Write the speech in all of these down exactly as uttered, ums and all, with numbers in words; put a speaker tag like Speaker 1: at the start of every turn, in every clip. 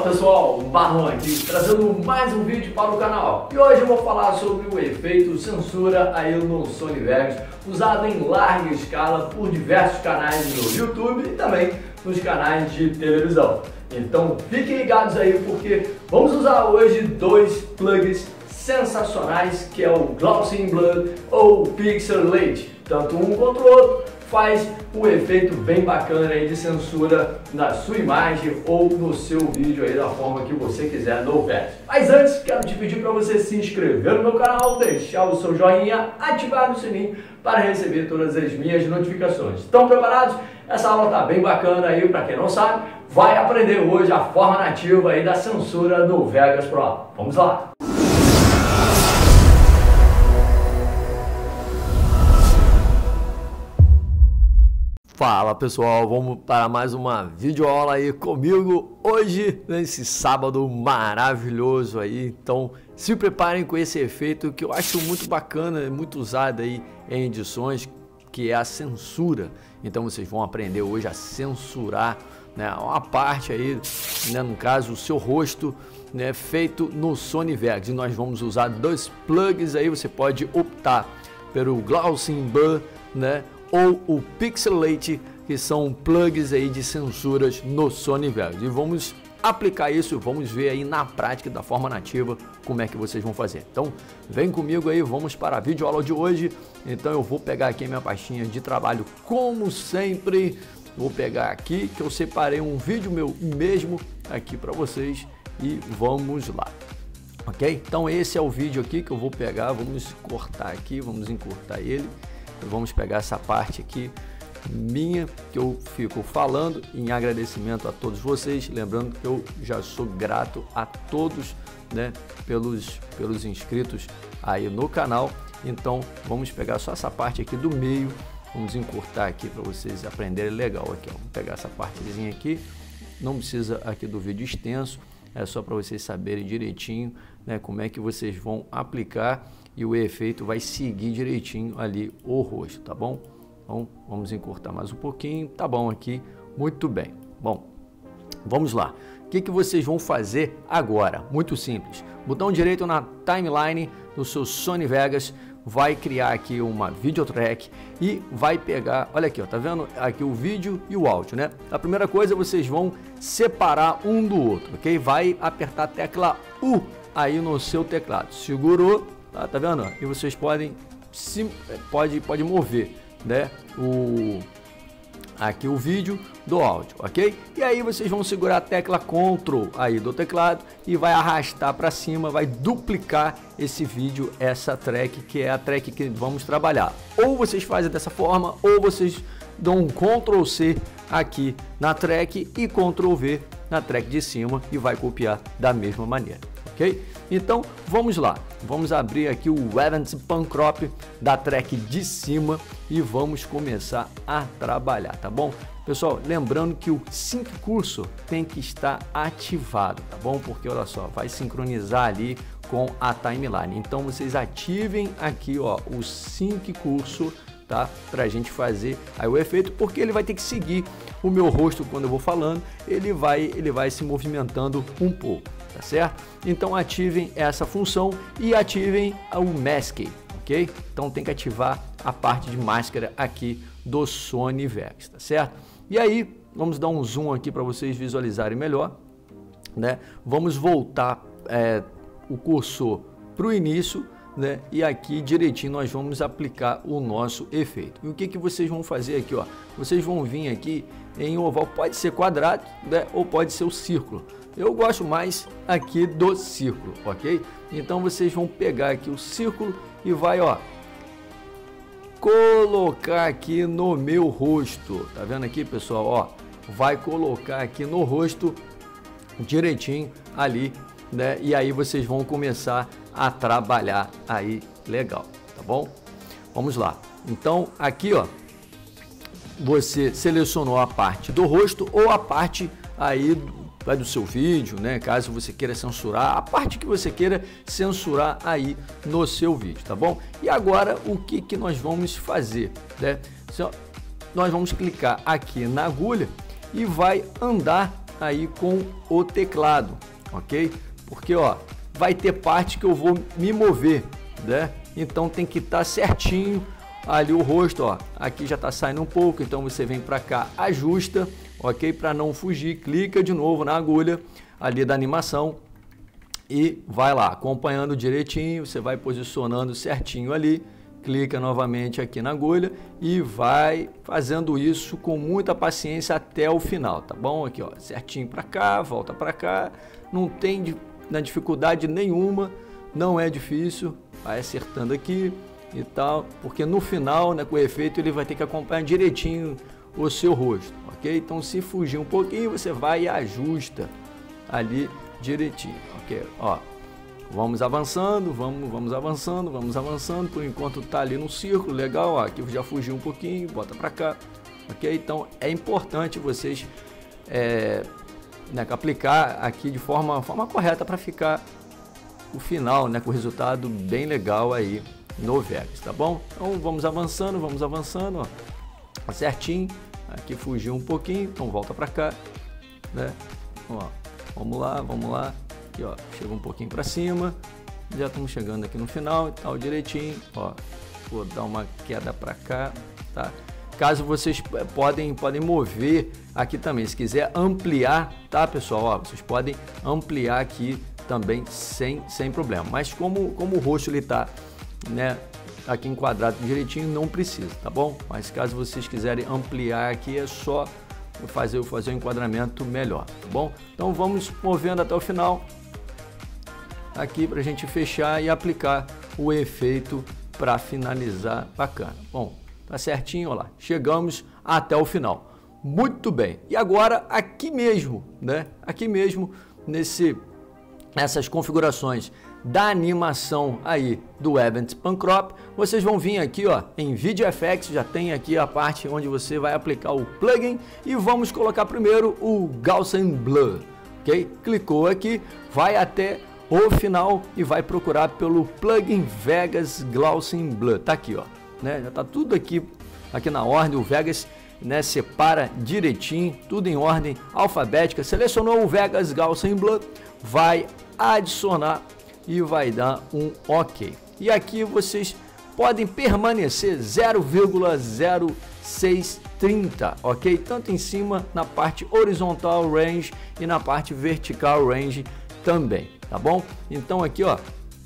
Speaker 1: pessoal, Marlon aqui, trazendo mais um vídeo para o canal. E hoje eu vou falar sobre o efeito censura aí no Sony Vegas, usado em larga escala por diversos canais no YouTube e também nos canais de televisão. Então fiquem ligados aí porque vamos usar hoje dois plugins sensacionais, que é o Glossy in Blood ou o Pixelate. Tanto um quanto o outro faz um efeito bem bacana aí de censura na sua imagem ou no seu vídeo aí da forma que você quiser no Vegas. Mas antes, quero te pedir para você se inscrever no meu canal, deixar o seu joinha, ativar o sininho para receber todas as minhas notificações. Estão preparados? Essa aula tá bem bacana aí, para quem não sabe, vai aprender hoje a forma nativa aí da censura no Vegas Pro. Vamos lá! Fala pessoal, vamos para mais uma videoaula aí comigo hoje, nesse sábado maravilhoso aí. Então se preparem com esse efeito que eu acho muito bacana, muito usado aí em edições, que é a censura. Então vocês vão aprender hoje a censurar, né, uma parte aí, né, no caso o seu rosto, né, feito no Sony Vegas. E nós vamos usar dois plugins aí, você pode optar pelo Glossy in Blood, né, ou o Pixelate, que são plugs aí de censuras no Sony Vegas. E vamos aplicar isso, vamos ver aí na prática, da forma nativa, como é que vocês vão fazer. Então, vem comigo aí, vamos para a videoaula de hoje. Então eu vou pegar aqui a minha pastinha de trabalho, como sempre. Vou pegar aqui, que eu separei um vídeo meu mesmo aqui para vocês e vamos lá. Ok? Então esse é o vídeo aqui que eu vou pegar, vamos cortar aqui, vamos encurtar ele. Vamos pegar essa parte aqui minha, que eu fico falando em agradecimento a todos vocês, lembrando que eu já sou grato a todos, né, pelos, pelos inscritos aí no canal. Então vamos pegar só essa parte aqui do meio, vamos encurtar aqui para vocês aprenderem legal aqui, ó. Vamos pegar essa partezinha aqui, não precisa aqui do vídeo extenso, é só para vocês saberem direitinho, né, como é que vocês vão aplicar e o efeito vai seguir direitinho ali o rosto, tá bom? Então vamos encurtar mais um pouquinho, tá bom aqui, muito bem. Bom, vamos lá. O que que vocês vão fazer agora? Muito simples. Botão direito na timeline do seu Sony Vegas, vai criar aqui uma video track e vai pegar, olha aqui, ó, tá vendo aqui o vídeo e o áudio, né? A primeira coisa, vocês vão separar um do outro, ok? Vai apertar a tecla U aí no seu teclado, segurou, tá, tá vendo? E vocês podem se pode pode mover, né, o aqui o vídeo do áudio, ok? E aí vocês vão segurar a tecla Ctrl aí do teclado e vai arrastar para cima, vai duplicar esse vídeo, essa track, que é a track que vamos trabalhar. Ou vocês fazem dessa forma, ou vocês dão um Ctrl C aqui na track e Ctrl V na track de cima e vai copiar da mesma maneira, ok? Então vamos lá, vamos abrir aqui o Event Pan Crop da track de cima e vamos começar a trabalhar, tá bom? Pessoal, lembrando que o Sync Cursor tem que estar ativado, tá bom? Porque olha só, vai sincronizar ali com a timeline. Então vocês ativem aqui, ó, o Sync Cursor, tá? Pra gente fazer aí o efeito, porque ele vai ter que seguir o meu rosto quando eu vou falando, ele vai, ele vai se movimentando um pouco, tá certo? Então ativem essa função e ativem o Mask, ok? Então tem que ativar a parte de máscara aqui do Sony Vegas, tá certo? E aí, vamos dar um zoom aqui para vocês visualizarem melhor, né? Vamos voltar é, o cursor para o início, né? E aqui direitinho nós vamos aplicar o nosso efeito. E o que que vocês vão fazer aqui, ó? Vocês vão vir aqui em oval, pode ser quadrado, né? Ou pode ser o círculo. Eu gosto mais aqui do círculo, ok? Então vocês vão pegar aqui o círculo e vai, ó, colocar aqui no meu rosto. Tá vendo aqui, pessoal? Ó, vai colocar aqui no rosto direitinho ali, né? E aí vocês vão começar a trabalhar aí legal, tá bom? Vamos lá. Então aqui, ó, você selecionou a parte do rosto ou a parte aí do, do seu vídeo, né? Caso você queira censurar, a parte que você queira censurar aí no seu vídeo, tá bom? E agora o que que nós vamos fazer, né? Nós vamos clicar aqui na agulha e vai andar aí com o teclado, ok? Porque ó, vai ter parte que eu vou me mover, né? Então tem que estar certinho ali o rosto, ó. Aqui já está saindo um pouco, então você vem para cá, ajusta, ok? Para não fugir, clica de novo na agulha ali da animação e vai lá, acompanhando direitinho, você vai posicionando certinho ali, clica novamente aqui na agulha e vai fazendo isso com muita paciência até o final, tá bom? Aqui, ó, certinho para cá, volta para cá, não tem na dificuldade nenhuma, não é difícil, vai acertando aqui e tal, porque no final, né, com o efeito, ele vai ter que acompanhar direitinho o seu rosto, ok? Então, se fugir um pouquinho, você vai e ajusta ali direitinho, ok? Ó, vamos avançando, vamos, vamos avançando, vamos avançando, por enquanto tá ali no círculo, legal, ó, aqui já fugiu um pouquinho, bota para cá, ok? Então, é importante vocês é, né, aplicar aqui de forma, forma correta para ficar o final, né, com o resultado bem legal aí no Vegas, tá bom? Então vamos avançando, vamos avançando, ó, certinho, aqui fugiu um pouquinho, então volta para cá, né? Ó, vamos lá, vamos lá, aqui ó, chega um pouquinho para cima, já estamos chegando aqui no final e tal, direitinho, ó, vou dar uma queda para cá, tá? Caso vocês podem, podem mover aqui também, se quiser ampliar, tá pessoal, ó, vocês podem ampliar aqui também sem, sem problema, mas como, como o rosto ele tá, né, aqui enquadrado direitinho, não precisa, tá bom? Mas caso vocês quiserem ampliar aqui, é só fazer, fazer um enquadramento melhor, tá bom? Então vamos movendo até o final aqui para a gente fechar e aplicar o efeito para finalizar bacana. Bom, tá certinho, olha lá, chegamos até o final. Muito bem, e agora aqui mesmo, né? Aqui mesmo, nesse, nessas configurações da animação aí do Event Pan Crop, vocês vão vir aqui ó, em VidFX, já tem aqui a parte onde você vai aplicar o plugin e vamos colocar primeiro o Gaussian Blur, ok? Clicou aqui, vai até o final e vai procurar pelo plugin Vegas Gaussian Blur, tá aqui ó, né? Já tá tudo aqui, aqui na ordem, o Vegas, né, separa direitinho, tudo em ordem alfabética, selecionou o Vegas Gaussian Blur, vai adicionar e vai dar um OK. E aqui vocês podem permanecer zero vírgula zero seis trinta, ok? Tanto em cima, na parte horizontal range e na parte vertical range também, tá bom? Então aqui, ó,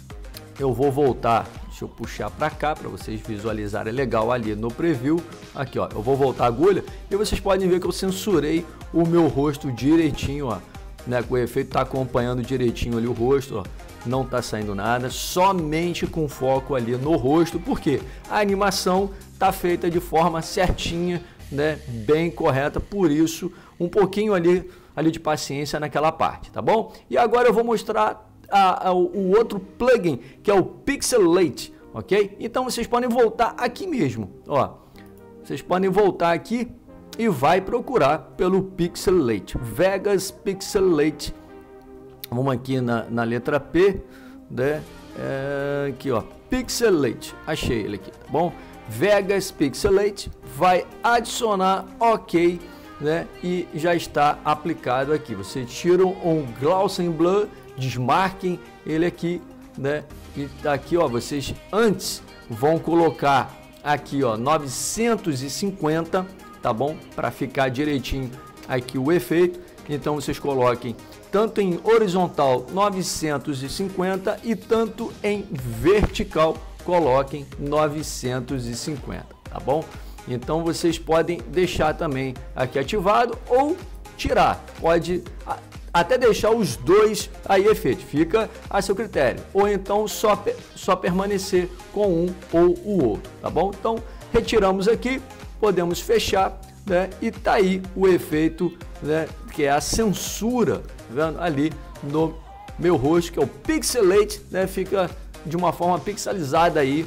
Speaker 1: eu vou voltar, deixa eu puxar para cá para vocês visualizarem legal ali no preview. Aqui, ó, eu vou voltar a agulha e vocês podem ver que eu censurei o meu rosto direitinho, ó, né? Com o efeito tá acompanhando direitinho ali o rosto, ó. Não está saindo nada, somente com foco ali no rosto, porque a animação está feita de forma certinha, né, bem correta, por isso um pouquinho ali, ali de paciência naquela parte, tá bom? E agora eu vou mostrar a, a, o outro plugin, que é o Pixelate, ok? Então vocês podem voltar aqui mesmo, ó, vocês podem voltar aqui e vai procurar pelo Pixelate, Vegas Pixelate. Vamos aqui na, na letra P, né? É, aqui ó, Pixelate, achei ele aqui, tá bom? Vegas Pixelate, vai adicionar OK, né? E já está aplicado aqui. Você tira um Gaussian Blur, desmarquem ele aqui, né? E aqui ó, vocês antes vão colocar aqui ó, novecentos e cinquenta, tá bom? Para ficar direitinho aqui o efeito. Então vocês coloquem tanto em horizontal novecentos e cinquenta e tanto em vertical coloquem novecentos e cinquenta, tá bom? Então vocês podem deixar também aqui ativado ou tirar, pode até deixar os dois aí efeito, fica a seu critério, ou então só, só permanecer com um ou o outro, tá bom? Então retiramos aqui, podemos fechar, né? E tá aí o efeito, né, que é a censura, tá vendo? Ali no meu rosto, que é o Pixelate, né? Fica de uma forma pixelizada aí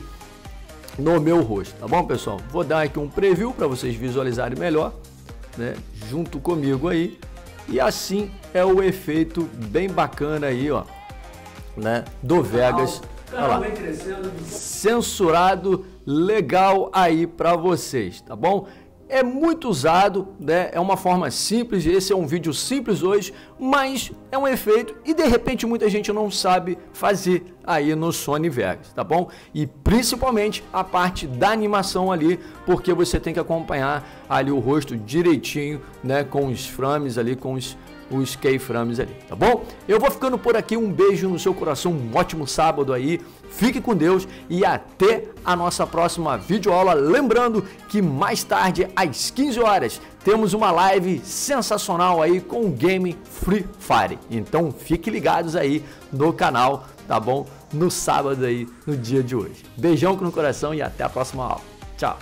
Speaker 1: no meu rosto, tá bom, pessoal? Vou dar aqui um preview para vocês visualizarem melhor, né? Junto comigo aí, e assim é o efeito bem bacana aí, ó, né? Do Vegas. Olha lá, censurado legal aí para vocês, tá bom? é muito usado, né? É uma forma simples, esse é um vídeo simples hoje, mas é um efeito e de repente muita gente não sabe fazer aí no Sony Vegas, tá bom? E principalmente a parte da animação ali, porque você tem que acompanhar ali o rosto direitinho, né? Com os frames ali, com os os keyframes ali, tá bom? Eu vou ficando por aqui, um beijo no seu coração, um ótimo sábado aí, fique com Deus e até a nossa próxima videoaula. Lembrando que mais tarde, às quinze horas, temos uma live sensacional aí com o game Free Fire, então fiquem ligados aí no canal, tá bom? No sábado aí, no dia de hoje. Beijão no coração e até a próxima aula. Tchau!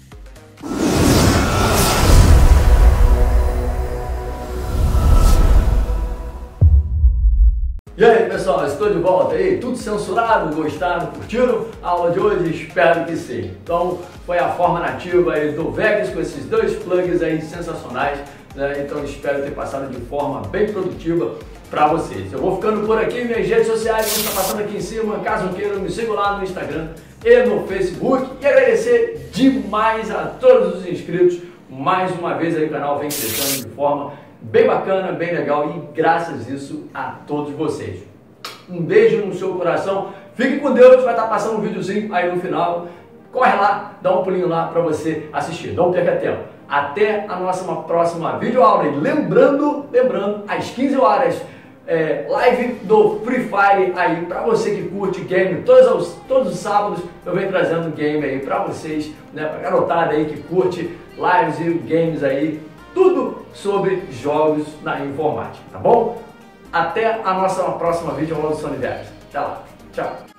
Speaker 1: E aí pessoal, estou de volta aí, tudo censurado, gostaram, curtiram a aula de hoje? Espero que sim. Então foi a forma nativa aí do Vegas com esses dois plugins aí sensacionais, né? Então espero ter passado de forma bem produtiva para vocês. Eu vou ficando por aqui, minhas redes sociais vão estar passando aqui em cima, caso queiram me sigam lá no Instagram e no Facebook e agradecer demais a todos os inscritos. Mais uma vez aí o canal vem crescendo de forma bem bacana, bem legal e graças a isso a todos vocês. Um beijo no seu coração, fique com Deus, vai estar passando um videozinho aí no final. Corre lá, dá um pulinho lá para você assistir, não perca tempo. Até a nossa próxima videoaula e lembrando, lembrando, às quinze horas, é, live do Free Fire aí para você que curte game, todos os, todos os sábados eu venho trazendo game aí para vocês, né, para garotada aí que curte lives e games aí, tudo sobre jogos na informática, tá bom? Até a nossa próxima videoaula do Sony Vegas. Até lá, tchau!